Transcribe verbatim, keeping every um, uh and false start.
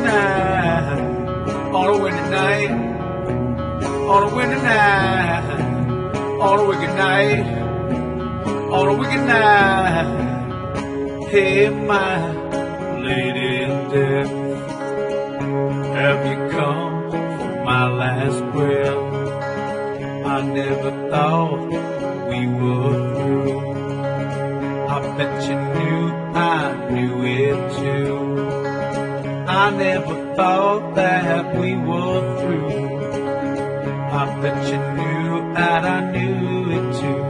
night, on a winter night, on a winter night, on a wicked night, on a wicked night. Hey, my lady Deth, have you come for my last breath? I never thought we were through. I bet you knew I knew it too. I never thought that we were through. I bet you knew that I knew it too.